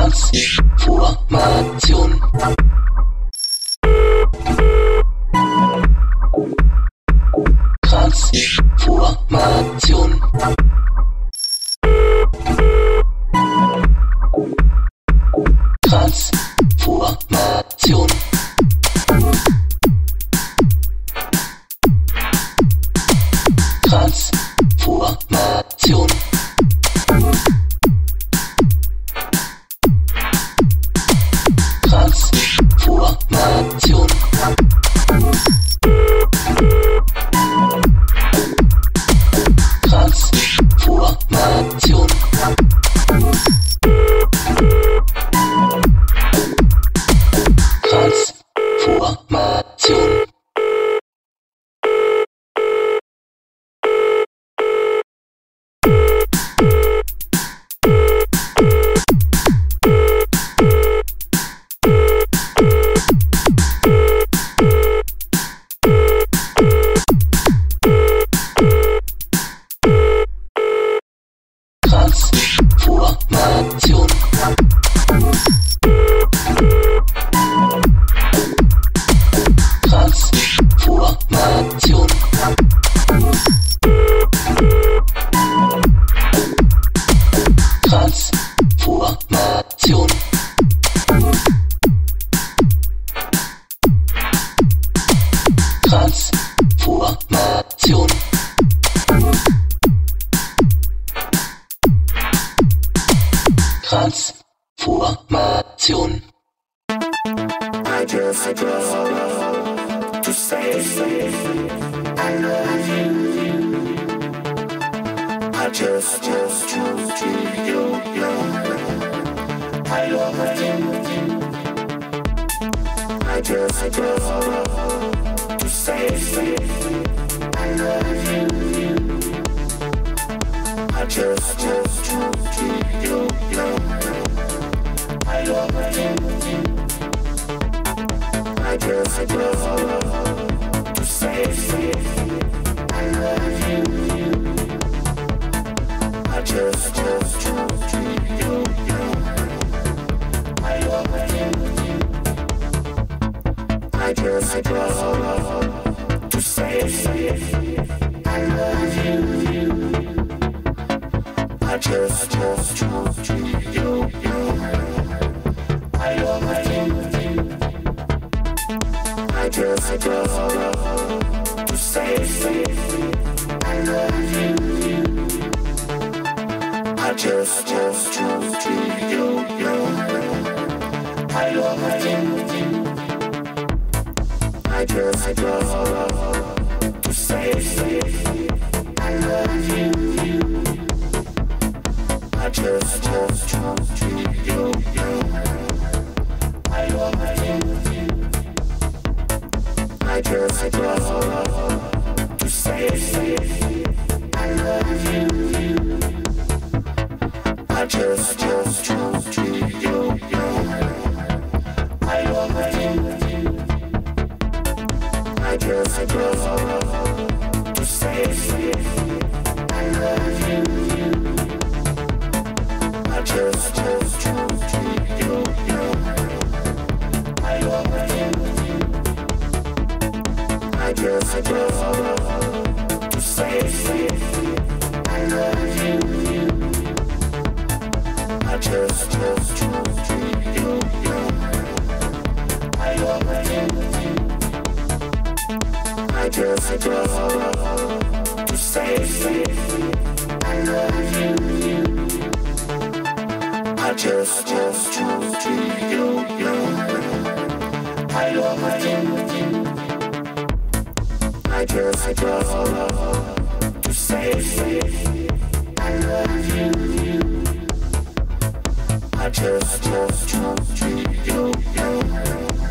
Transformation. Transformation. Transformation. Transformation. Transformation. Transformation. Transformation. Transformation. Transformation. Transformation. Transformation. Transformation. I just to say I love you. I just to you I love you. I just to say I love you. I just to you I love you. I just to say I love you. I just to you I love you. I just to say I love you. I just to you I love you. I just to say I love you. I just to you I love you. I just to say I love you. I just to you I love you. I just to say I love you. I just to you I love you. I just to say I love you. I just to you I love you. I just to say I love you. I just to you I love you. I just to say I love you. I just to you I love you. I just to say I love you. I just to you